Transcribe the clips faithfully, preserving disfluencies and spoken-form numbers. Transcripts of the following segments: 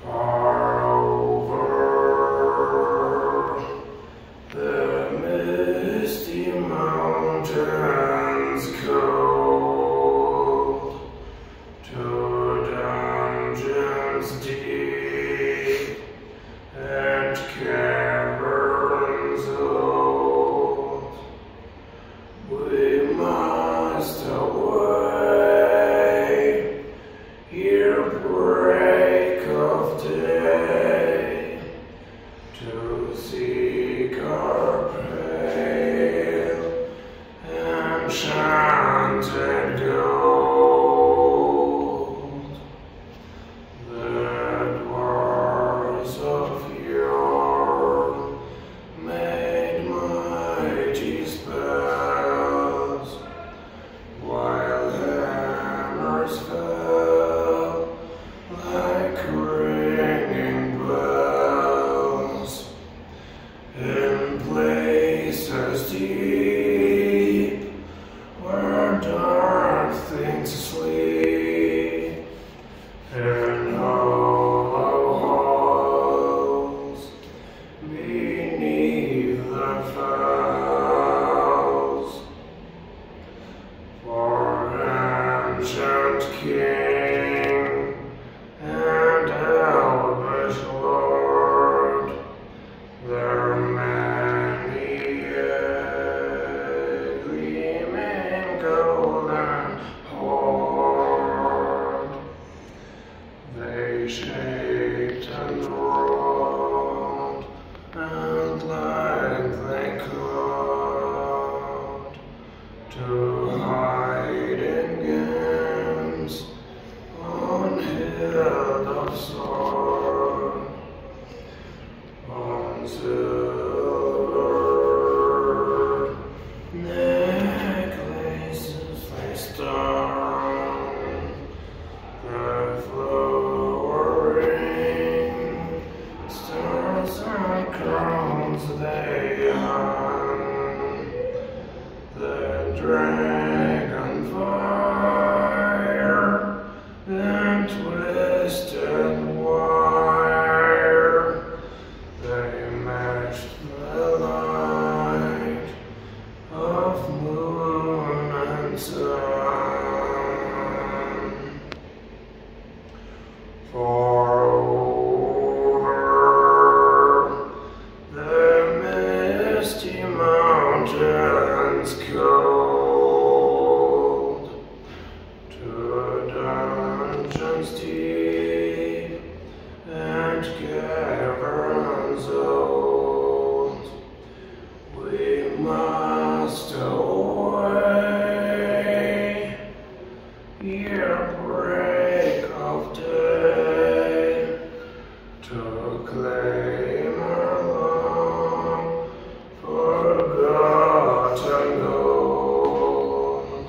Far over the misty mountains cold, to dungeons deep and caverns old, we must away ere break of day, to seek our pale enchanted gold. The dwarves of yore made mighty spells, while hammers fell like ringing bells in places deep where dark things sleep, in hollow halls beneath the fells. For ancient king and elvish lord, their many a gleaming golden hoard, they shaped and rolled, and like they could, to hide in games on hill of sword, on silver necklaces they strung, the flowering stars and crowns they hung, the dragon fire and twisted wire, they matched the light of moon and sun. For over the misty mountains cold, to dungeons deep and caverns old, we must away ere break of day, to claim our long forgotten gold.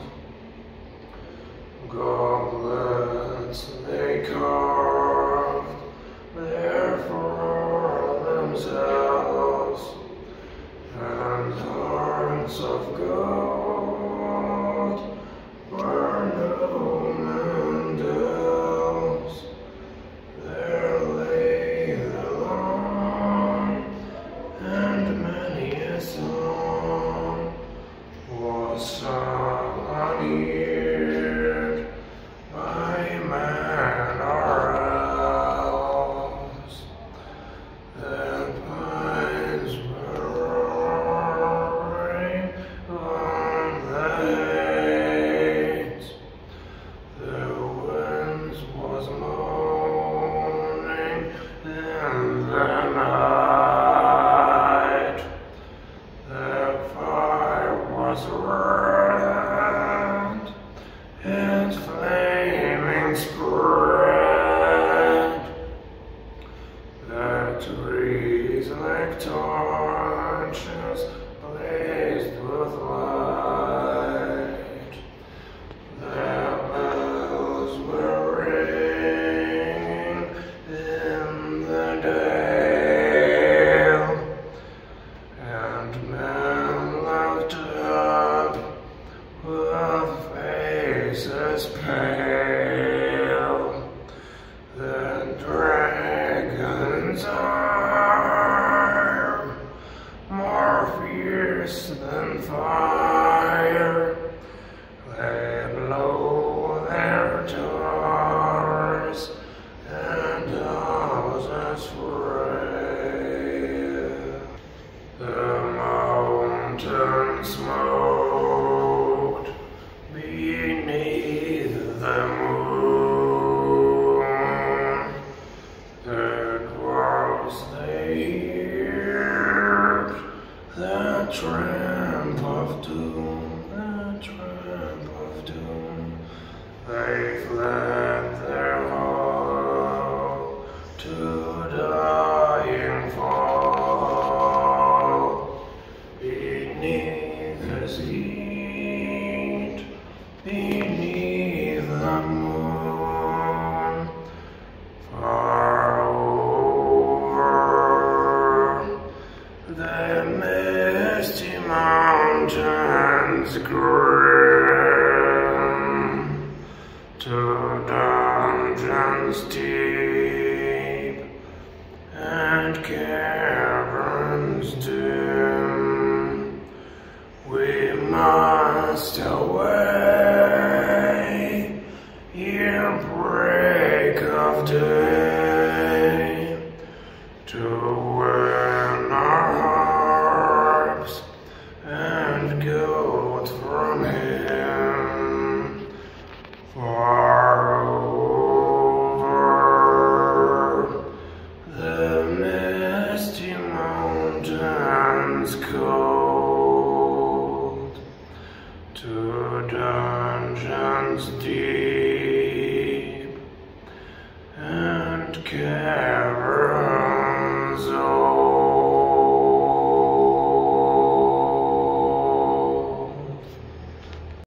Goblets they carved there for themselves, and hearts of gold were gnome and elves. There lay the long and many a song was sung uneared by man or elves. The pines were roaring on the heights, the winds was moaning in the night, the fire was red, its flaming spread, the trees like torches blazed with light, the bells were ringing in the dale, and men looked up with faces pale. dungeons deep and caverns dim, we must away ere break of day to win our harps and gold from him far over the misty mountains cold, to dungeons deep and caverns